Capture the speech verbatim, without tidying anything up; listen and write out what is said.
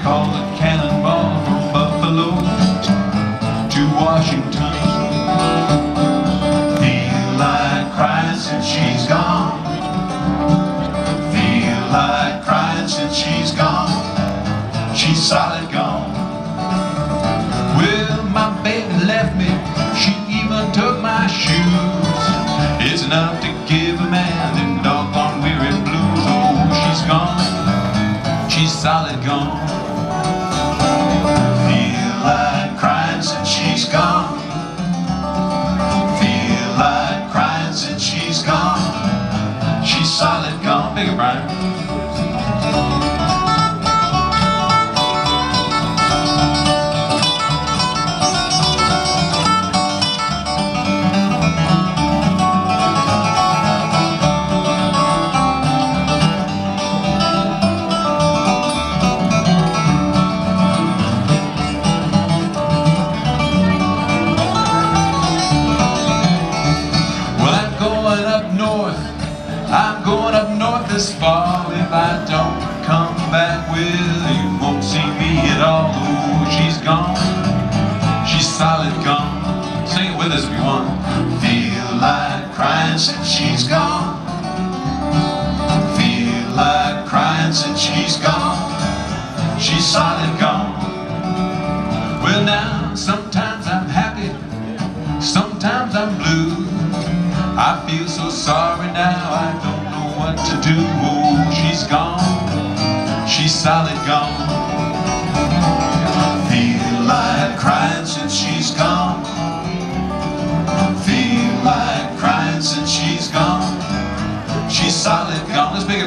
call the Cannonball from Buffalo to Washington. Feel like crying since she's gone. Feel like crying since she's gone. She's solid gone. Well, my baby left me. She even took my shoes. It's enough to give a man them doggone weary blues. Oh, she's gone. She's solid gone. Feel like crying since she's gone. Feel like crying since she's gone. She's solid gone. Bigger, Brian. I'm going up north this fall. If I don't come back, well, you won't see me at all. Oh, she's gone. She's solid gone. Sing it with us if you want. Feel like crying since she's gone. Feel like crying since she's gone. She's solid gone. Well, now, sometimes I'm happy, sometimes I'm blue. I feel so sorry now, I don't know what to do. Oh, she's gone, she's solid gone. Feel like crying since she's gone. Feel like crying since she's gone. She's solid gone. Let's make it